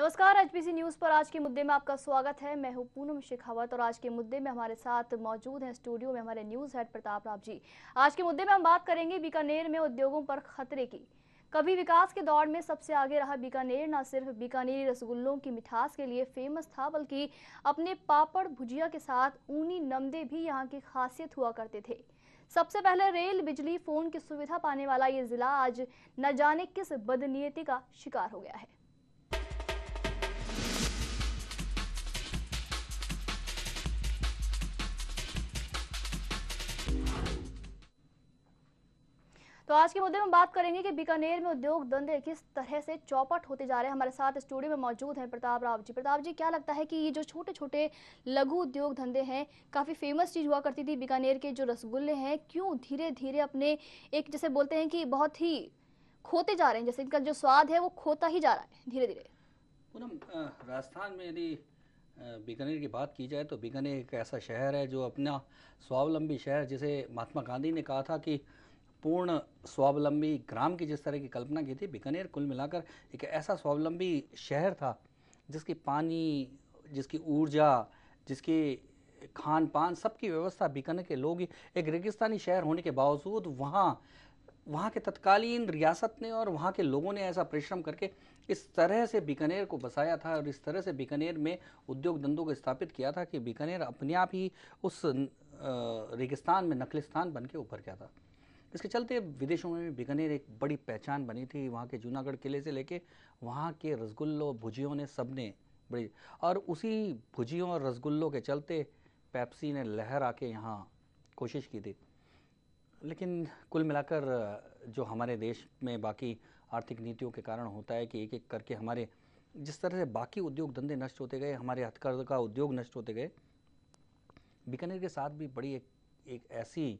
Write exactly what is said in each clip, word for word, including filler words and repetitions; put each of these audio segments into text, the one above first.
नमस्कार, HPC news पर आज के मुद्दे में आपका स्वागत है। मैं हूं पूनम शेखावत और आज के मुद्दे में हमारे साथ मौजूद हैं स्टूडियो में हमारे न्यूज हेड प्रताप राव जी। आज के मुद्दे में हम बात करेंगे बीकानेर में उद्योगों पर खतरे की। कभी विकास के दौर में सबसे आगे रहा बीकानेर न सिर्फ बीकानेरी रसगुल्लों की मिठास के लिए फेमस था, बल्कि अपने पापड़ भुजिया के साथ ऊनी नमदे भी यहाँ की खासियत हुआ करते थे। सबसे पहले रेल, बिजली, फोन की सुविधा पाने वाला ये जिला आज न जाने किस बदनीयती का शिकार हो गया है। तो आज के मुद्दे में बात करेंगे कि बीकानेर में उद्योग धंधे किस तरह से चौपट होते जा रहे हैं। हमारे साथ स्टूडियो में मौजूद हैं प्रताप राव जी। प्रताप जी, क्या लगता है कि ये जो छोटे छोटे लघु उद्योग धंधे हैं, काफी फेमस चीज हुआ करती थी बीकानेर के जो रसगुल्ले हैं, क्यों धीरे धीरे अपने एक जैसे बोलते हैं कि बहुत ही खोते जा रहे हैं, जैसे इनका जो स्वाद है वो खोता ही जा रहा है धीरे धीरे। पूनम, राजस्थान में यदि बीकानेर की बात की जाए तो बीकानेर एक ऐसा शहर है जो अपना स्वावलंबी शहर, जिसे महात्मा गांधी ने कहा था कि पूर्ण स्वावलंबी ग्राम की जिस तरह की कल्पना की थी, बीकानेर कुल मिलाकर एक ऐसा स्वावलंबी शहर था जिसकी पानी, जिसकी ऊर्जा, जिसकी खान पान, सबकी व्यवस्था बीकानेर के लोग ही। एक रेगिस्तानी शहर होने के बावजूद वहाँ वहाँ के तत्कालीन रियासत ने और वहाँ के लोगों ने ऐसा परिश्रम करके इस तरह से बीकानेर को बसाया था और इस तरह से बीकानेर में उद्योग धंधों को स्थापित किया था कि बीकानेर अपने आप ही उस रेगिस्तान में नकलिस्तान बन के उभर गया था। इसके चलते विदेशों में बीकानेर एक बड़ी पहचान बनी थी। वहाँ के जूनागढ़ किले से लेके वहाँ के रसगुल्लों, भुजियों ने सबने बड़ी, और उसी भुजियों और रसगुल्लों के चलते पेप्सी ने लहर आके यहाँ कोशिश की थी। लेकिन कुल मिलाकर जो हमारे देश में बाकी आर्थिक नीतियों के कारण होता है कि एक एक करके हमारे जिस तरह से बाकी उद्योग धंधे नष्ट होते गए, हमारे हथकरघा का उद्योग नष्ट होते गए, बीकानेर के साथ भी बड़ी एक एक ऐसी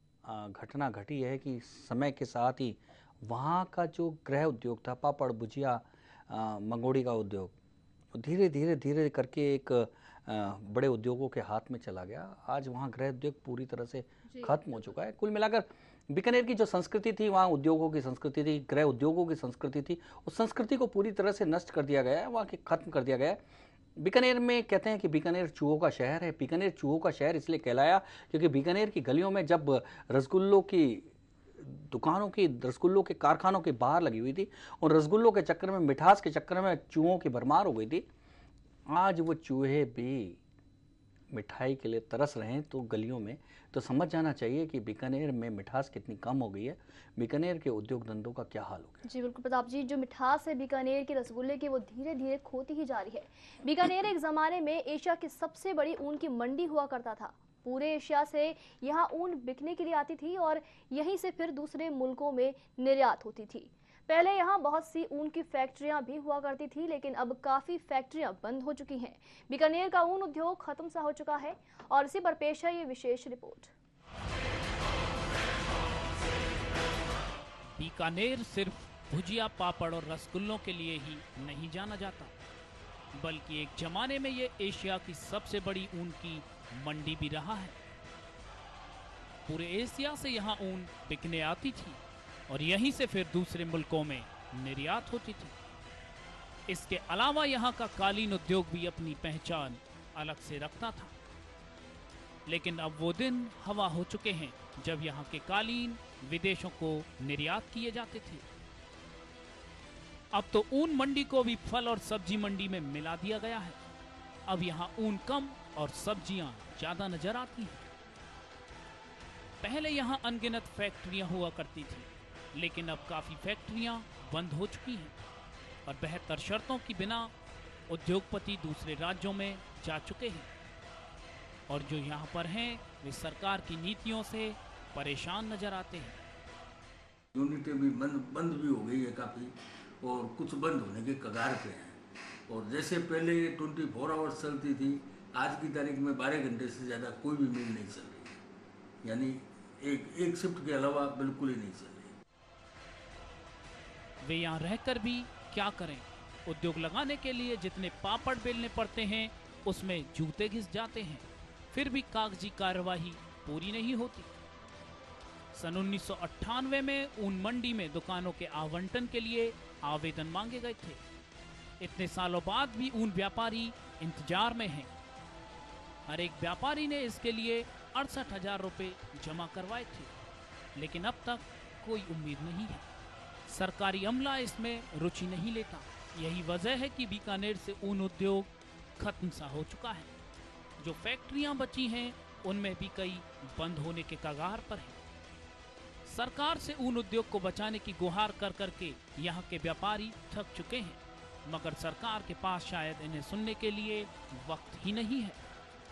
घटना घटी है कि समय के साथ ही वहाँ का जो गृह उद्योग था, पापड़, भुजिया, मंगोड़ी का उद्योग, धीरे धीरे धीरे करके एक बड़े उद्योगों के हाथ में चला गया। आज वहाँ गृह उद्योग पूरी तरह से खत्म हो चुका है। कुल मिलाकर बीकानेर की जो संस्कृति थी, वहाँ उद्योगों की संस्कृति थी, गृह उद्योगों की संस्कृति थी, उस संस्कृति को पूरी तरह से नष्ट कर दिया गया है, वहाँ के खत्म कर दिया गया है। बीकानेर में कहते हैं कि बीकानेर चूहों का शहर है। बीकानेर चूहों का शहर इसलिए कहलाया क्योंकि बीकानेर की गलियों में जब रसगुल्लों की दुकानों की, रसगुल्लों के कारखानों के बाहर लगी हुई थी और रसगुल्लों के चक्कर में, मिठास के चक्कर में चूहों की भरमार हो गई थी। आज वो चूहे भी मिठाई के लिए तरस रहे हैं तो गलियों में, तो समझ जाना चाहिए कि बीकानेर में मिठास कितनी कम हो गई है, बीकानेर के उद्योग धंधों का क्या हाल हो गया। जी बिल्कुल प्रताप जी, जो मिठास है बीकानेर के रसगुल्ले की वो धीरे धीरे खोती ही जा रही है। बीकानेर एक जमाने में एशिया की सबसे बड़ी ऊन की मंडी हुआ करता था। पूरे एशिया से यहाँ ऊन बिकने के लिए आती थी और यहीं से फिर दूसरे मुल्कों में निर्यात होती थी। पहले यहाँ बहुत सी ऊन की फैक्ट्रियां भी हुआ करती थी, लेकिन अब काफी फैक्ट्रियां बंद हो चुकी हैं। बीकानेर का ऊन उद्योग खत्म सा हो चुका है और इसी पर पेश है ये विशेष रिपोर्ट। बीकानेर सिर्फ भुजिया, पापड़ और रसगुल्लों के लिए ही नहीं जाना जाता, बल्कि एक जमाने में ये एशिया की सबसे बड़ी ऊन की मंडी भी रहा है। पूरे एशिया से यहाँ ऊन बिकने आती थी और यहीं से फिर दूसरे मुल्कों में निर्यात होती थी। इसके अलावा यहाँ का कालीन उद्योग भी अपनी पहचान अलग से रखता था। लेकिन अब वो दिन हवा हो चुके हैं जब यहाँ के कालीन विदेशों को निर्यात किए जाते थे। अब तो ऊन मंडी को भी फल और सब्जी मंडी में मिला दिया गया है। अब यहाँ ऊन कम और सब्जियां ज्यादा नजर आती हैं। पहले यहाँ अनगिनत फैक्ट्रियां हुआ करती थी, लेकिन अब काफी फैक्ट्रियां बंद हो चुकी हैं और बेहतर शर्तों की बिना उद्योगपति दूसरे राज्यों में जा चुके हैं और जो यहाँ पर हैं वे सरकार की नीतियों से परेशान नजर आते हैं। यूनिटें भी बंद बंद भी हो गई है काफ़ी, और कुछ बंद होने के कगार पे हैं। और जैसे पहले ट्वेंटी फोर आवर्स चलती थी, आज की तारीख में बारह घंटे से ज़्यादा कोई भी मिल नहीं चल रही है, यानी एक एक शिफ्ट के अलावा बिल्कुल ही नहीं चल रही। वे यहाँ रहकर भी क्या करें? उद्योग लगाने के लिए जितने पापड़ बेलने पड़ते हैं उसमें जूते घिस जाते हैं, फिर भी कागजी कार्यवाही पूरी नहीं होती। सन उन्नीस सौ अट्ठानवे में ऊन मंडी में दुकानों के आवंटन के लिए आवेदन मांगे गए थे, इतने सालों बाद भी ऊन व्यापारी इंतजार में हैं। हर एक व्यापारी ने इसके लिए अड़सठ हजार रुपये जमा करवाए थे, लेकिन अब तक कोई उम्मीद नहीं है। सरकारी अमला इसमें रुचि नहीं लेता। यही वजह है कि बीकानेर से ऊन उद्योग खत्म सा हो चुका है। जो फैक्ट्रियां बची हैं उनमें भी कई बंद होने के कगार पर है। सरकार से ऊन उद्योग को बचाने की गुहार कर करके यहाँ के व्यापारी थक चुके हैं, मगर सरकार के पास शायद इन्हें सुनने के लिए वक्त ही नहीं है।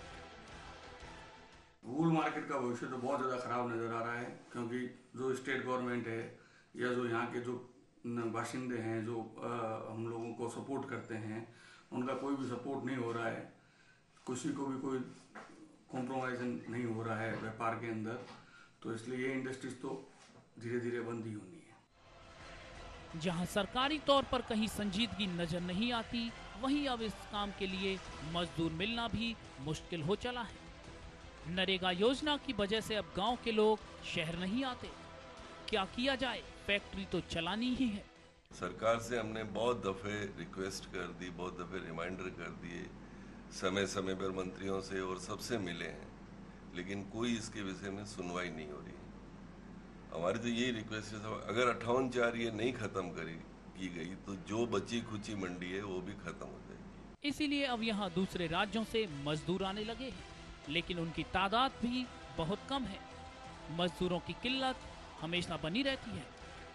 वूल मार्केट का भविष्य तो बहुत ज़्यादा खराब नज़र आ रहा है, क्योंकि जो स्टेट गवर्नमेंट है या जो यहाँ के जो बाशिंदे हैं, जो आ, हम लोगों को सपोर्ट करते हैं, उनका कोई भी सपोर्ट नहीं हो रहा है। किसी को भी कोई कॉम्प्रोमाइज नहीं हो रहा है व्यापार के अंदर, तो इसलिए ये इंडस्ट्रीज तो धीरे धीरे बंद ही होनी है। जहां सरकारी तौर पर कहीं संजीदगी नजर नहीं आती, वहीं अब इस काम के लिए मजदूर मिलना भी मुश्किल हो चला है। नरेगा योजना की वजह से अब गांव के लोग शहर नहीं आते। क्या किया जाए? फैक्ट्री तो चलानी ही है। सरकार से हमने बहुत दफे रिक्वेस्ट कर दी, बहुत दफे रिमाइंडर कर दिए, समय समय पर मंत्रियों से और सबसे मिले हैं, लेकिन कोई इसके विषय में सुनवाई नहीं हो रही है। हमारी तो यही रिक्वेस्ट है, अगर अट्ठावन चार ये नहीं खत्म करी की गई तो जो बची खुची मंडी है वो भी खत्म हो जाएगी। इसीलिए अब यहाँ दूसरे राज्यों से मजदूर आने लगे हैं, लेकिन उनकी तादाद भी बहुत कम है। मजदूरों की किल्लत हमेशा बनी रहती है।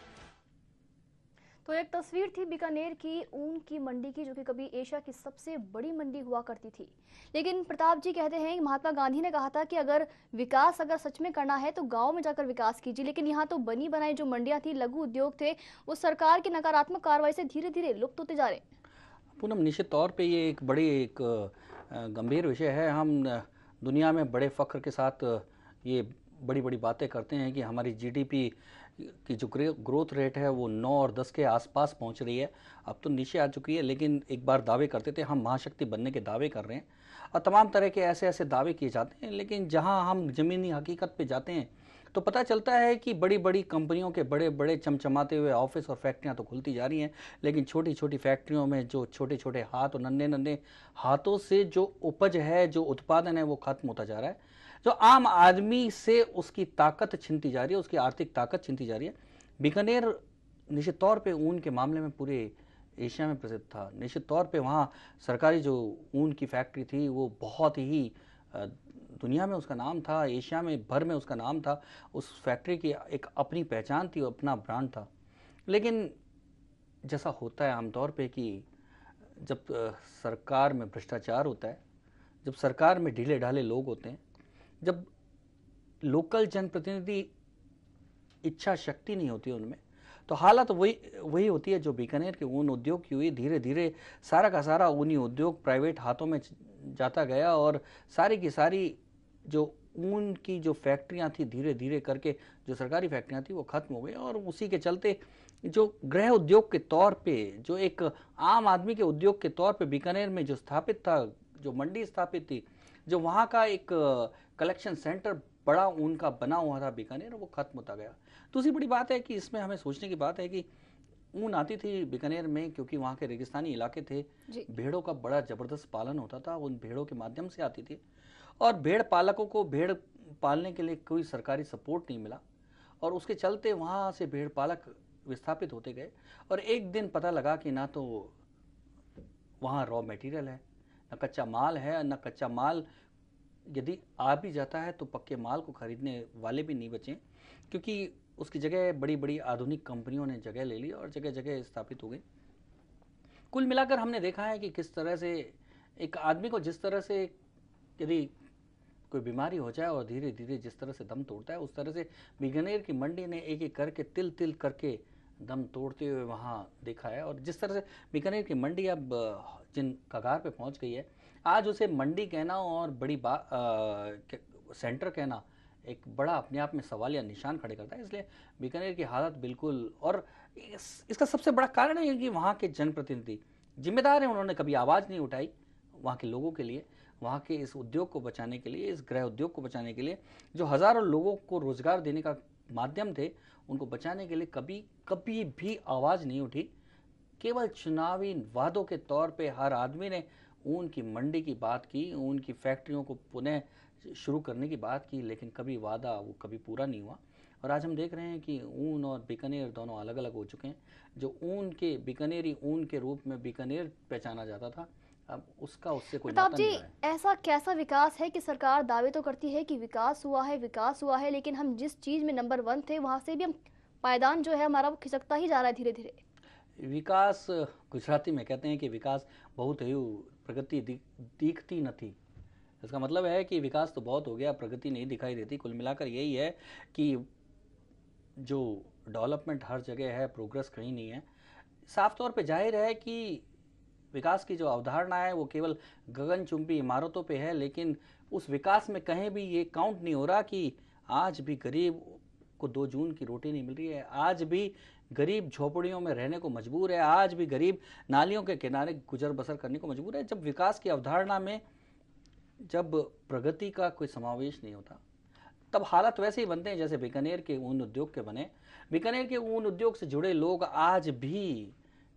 तो एक तस्वीर थी बीकानेर की ऊन की मंडी की, जो कि कभी एशिया की सबसे बड़ी मंडी हुआ करती थी। लेकिन प्रताप जी कहते हैं कि महात्मा गांधी ने कहा था कि अगर विकास अगर सच में करना है तो गांव में जाकर विकास कीजिए। लेकिन यहाँ तो बनी बनाई जो मंडियां थी, लघु उद्योग थे, वो सरकार की नकारात्मक कार्रवाई से धीरे धीरे लुप्त होते जा रहे हैं। पूनम, निश्चित तौर पर ये एक बड़ी एक गंभीर विषय है। हम दुनिया में बड़े फख्र के साथ ये बड़ी बड़ी बातें करते हैं कि हमारी जीडीपी की जो ग्रोथ रेट है वो नौ और दस के आसपास पहुंच रही है। अब तो नीचे आ चुकी है, लेकिन एक बार दावे करते थे हम महाशक्ति बनने के दावे कर रहे हैं और तमाम तरह के ऐसे ऐसे दावे किए जाते हैं। लेकिन जहां हम ज़मीनी हकीकत पे जाते हैं तो पता चलता है कि बड़ी बड़ी कंपनियों के बड़े बड़े चमचमाते हुए ऑफिस और फैक्ट्रियां तो खुलती जा रही हैं, लेकिन छोटी छोटी फैक्ट्रियों में जो छोटे छोटे हाथ और नन्हे नन्हे हाथों से जो उपज है, जो उत्पादन है, वो खत्म होता जा रहा है। जो आम आदमी से उसकी ताकत छीनती जा रही है, उसकी आर्थिक ताकत छीनती जा रही है। बीकानेर निश्चित तौर पे ऊन के मामले में पूरे एशिया में प्रसिद्ध था। निश्चित तौर पे वहाँ सरकारी जो ऊन की फैक्ट्री थी वो बहुत ही दुनिया में उसका नाम था, एशिया में भर में उसका नाम था। उस फैक्ट्री की एक अपनी पहचान थी, अपना ब्रांड था। लेकिन जैसा होता है आमतौर पे कि जब सरकार में भ्रष्टाचार होता है, जब सरकार में ढीले ढाले लोग होते हैं, जब लोकल जनप्रतिनिधि इच्छा शक्ति नहीं होती उनमें, तो हालत वही वही होती है जो बीकानेर के ऊन उद्योग की हुई। धीरे धीरे सारा का सारा ऊनी उद्योग प्राइवेट हाथों में जाता गया और सारी की सारी जो ऊन की जो फैक्ट्रियां थी धीरे धीरे करके जो सरकारी फैक्ट्रियां थी वो खत्म हो गई। और उसी के चलते जो गृह उद्योग के तौर पे, जो एक आम आदमी के उद्योग के तौर पे बीकानेर में जो स्थापित था, जो मंडी स्थापित थी, जो वहाँ का एक कलेक्शन सेंटर बड़ा ऊन का बना हुआ था बीकानेर, वो खत्म होता गया। दूसरी बड़ी बात है कि इसमें हमें सोचने की बात है कि ऊन आती थी बीकानेर में क्योंकि वहाँ के रेगिस्तानी इलाके थे, भेड़ों का बड़ा ज़बरदस्त पालन होता था, उन भेड़ों के माध्यम से आती थी। और भेड़ पालकों को भेड़ पालने के लिए कोई सरकारी सपोर्ट नहीं मिला और उसके चलते वहाँ से भेड़ पालक विस्थापित होते गए। और एक दिन पता लगा कि ना तो वहाँ रॉ मटेरियल है, ना कच्चा माल है, ना कच्चा माल यदि आ भी जाता है तो पक्के माल को खरीदने वाले भी नहीं बचे, क्योंकि उसकी जगह बड़ी बड़ी आधुनिक कंपनियों ने जगह ले ली और जगह जगह स्थापित हो गई। कुल मिलाकर हमने देखा है कि किस तरह से एक आदमी को जिस तरह से यदि कोई बीमारी हो जाए और धीरे धीरे जिस तरह से दम तोड़ता है, उस तरह से बीकानेर की मंडी ने एक एक करके तिल तिल करके दम तोड़ते हुए वहाँ देखा है। और जिस तरह से बीकानेर की मंडी अब जिन कगार पे पहुँच गई है, आज उसे मंडी कहना और बड़ी बा आ, सेंटर कहना एक बड़ा अपने आप में सवाल या निशान खड़े करता है। इसलिए बीकानेर की हालत बिल्कुल, और इस, इसका सबसे बड़ा कारण है कि वहाँ के जनप्रतिनिधि जिम्मेदार हैं, उन्होंने कभी आवाज़ नहीं उठाई वहाँ के लोगों के लिए, वहाँ के इस उद्योग को बचाने के लिए, इस गृह उद्योग को बचाने के लिए, जो हज़ारों लोगों को रोज़गार देने का माध्यम थे, उनको बचाने के लिए कभी कभी भी आवाज़ नहीं उठी। केवल चुनावी वादों के तौर पे हर आदमी ने ऊन की मंडी की बात की, ऊन की फैक्ट्रियों को पुनः शुरू करने की बात की, लेकिन कभी वादा वो कभी पूरा नहीं हुआ। और आज हम देख रहे हैं कि ऊन और बीकानेर दोनों अलग अलग हो चुके हैं। जो ऊन के बीकानेरी ऊन के रूप में बीकानेर पहचाना जाता था, अब उसका उससे कोई नाता नहीं रहा है। ऐसा कैसा विकास है कि सरकार दावे तो करती है कि विकास हुआ है विकास हुआ है, लेकिन हम जिस चीज में नंबर वन थे वहां से भी हम पायदान जो है हमारा वो खिसकता ही जा रहा है धीरे धीरे। विकास, गुजराती में कहते हैं कि विकास बहुत है, प्रगति दिखती न थी। इसका मतलब है कि विकास तो बहुत हो गया, प्रगति नहीं दिखाई देती। कुल मिलाकर यही है कि जो डेवलपमेंट हर जगह है, प्रोग्रेस कहीं नहीं है। साफ तौर पे जाहिर है कि विकास की जो अवधारणा है वो केवल गगनचुंबी इमारतों पे है, लेकिन उस विकास में कहीं भी ये काउंट नहीं हो रहा कि आज भी गरीब को दो जून की रोटी नहीं मिल रही है, आज भी गरीब झोपड़ियों में रहने को मजबूर है, आज भी गरीब नालियों के किनारे गुजर बसर करने को मजबूर है। जब विकास की अवधारणा में जब प्रगति का कोई समावेश नहीं होता, तब हालात वैसे ही बनते हैं जैसे बीकानेर के ऊन उद्योग के बने। बीकानेर के ऊन उद्योग से जुड़े लोग आज भी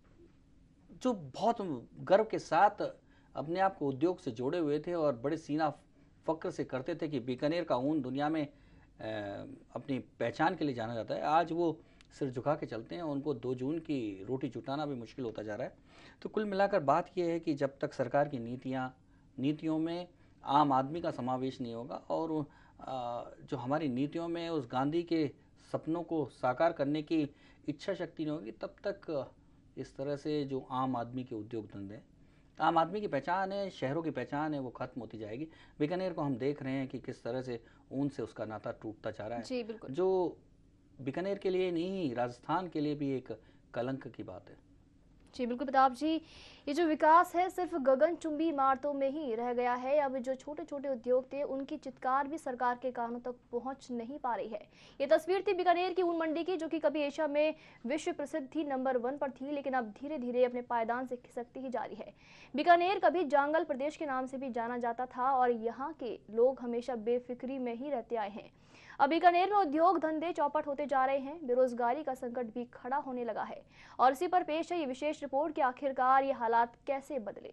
जो बहुत गर्व के साथ अपने आप को उद्योग से जोड़े हुए थे और बड़े सीना फक्र से करते थे कि बीकानेर का ऊन दुनिया में अपनी पहचान के लिए जाना जाता है, आज वो सिर झुका के चलते हैं। उनको दो जून की रोटी जुटाना भी मुश्किल होता जा रहा है। तो कुल मिलाकर बात यह है कि जब तक सरकार की नीतियाँ नीतियों में आम आदमी का समावेश नहीं होगा और जो हमारी नीतियों में उस गांधी के सपनों को साकार करने की इच्छा शक्ति नहीं होगी, तब तक इस तरह से जो आम आदमी के उद्योग धंधे, आम आदमी की पहचान है, शहरों की पहचान है, वो खत्म होती जाएगी। बीकानेर को हम देख रहे हैं कि किस तरह से ऊन से उसका नाता टूटता जा रहा है। जी बिल्कुल। जो बीकानेर के लिए नहीं, राजस्थान के लिए भी एक कलंक की बात है। जी बिल्कुल प्रताप जी, ये जो विकास है सिर्फ गगनचुंबी इमारतों में ही रह गया है। अब जो छोटे छोटे उद्योग थे उनकी चित्कार भी सरकार के कानों तक पहुंच नहीं पा रही है। ये तस्वीर थी बीकानेर की ऊन मंडी की, जो कि कभी एशिया में विश्व प्रसिद्ध थी, नंबर वन पर थी, लेकिन अब धीरे धीरे अपने पायदान से खिसकती ही जा रही है। बीकानेर कभी जांगल प्रदेश के नाम से भी जाना जाता था और यहाँ के लोग हमेशा बेफिक्री में ही रहते आए हैं। अब बीकानेर में उद्योग धंधे चौपट होते जा रहे हैं, बेरोजगारी का संकट भी खड़ा होने लगा है। और इसी पर पेश है ये विशेष रिपोर्ट कि आखिरकार ये हालात कैसे बदले।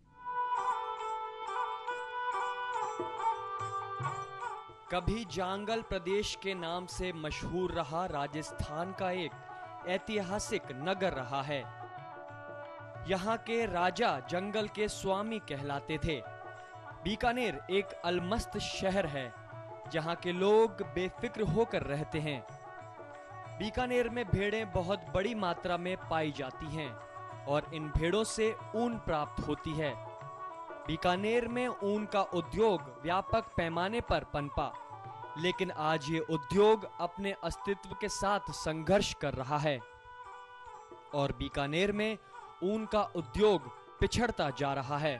कभी जांगल प्रदेश के नाम से मशहूर रहा राजस्थान का एक ऐतिहासिक नगर रहा है। यहाँ के राजा जंगल के स्वामी कहलाते थे। बीकानेर एक अलमस्त शहर है जहाँ के लोग बेफिक्र होकर रहते हैं। बीकानेर में भेड़ें बहुत बड़ी मात्रा में पाई जाती हैं और इन भेड़ों से ऊन प्राप्त होती है। बीकानेर में ऊन का उद्योग व्यापक पैमाने पर पनपा, लेकिन आज ये उद्योग अपने अस्तित्व के साथ संघर्ष कर रहा है और बीकानेर में ऊन का उद्योग पिछड़ता जा रहा है।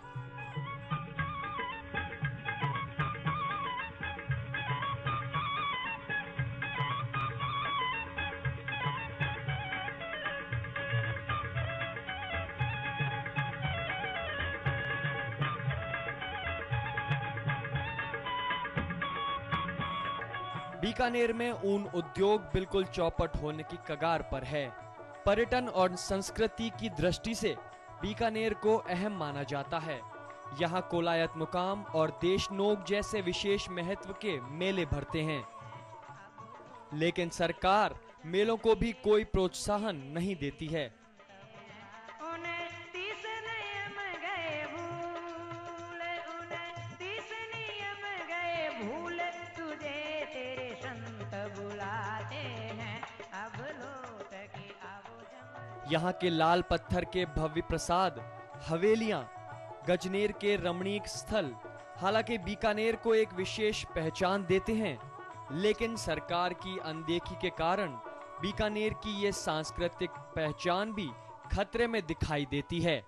बीकानेर में ऊन उद्योग बिल्कुल चौपट होने की कगार पर है। पर्यटन और संस्कृति की दृष्टि से बीकानेर को अहम माना जाता है। यहाँ कोलायत मुकाम और देशनोक जैसे विशेष महत्व के मेले भरते हैं, लेकिन सरकार मेलों को भी कोई प्रोत्साहन नहीं देती है। यहाँ के लाल पत्थर के भव्य प्रसाद, हवेलियां, गजनेर के रमणीक स्थल हालांकि बीकानेर को एक विशेष पहचान देते हैं, लेकिन सरकार की अनदेखी के कारण बीकानेर की ये सांस्कृतिक पहचान भी खतरे में दिखाई देती है।